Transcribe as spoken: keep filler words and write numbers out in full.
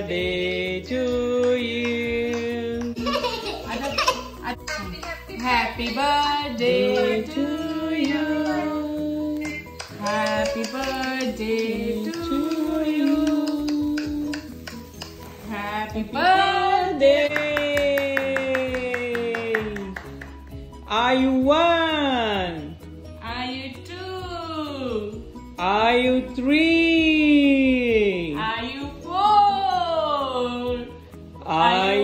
birthday to you. Happy birthday to you. Happy birthday to you. Happy birthday. Are you one? Are you two? Are you three? Are you four? Are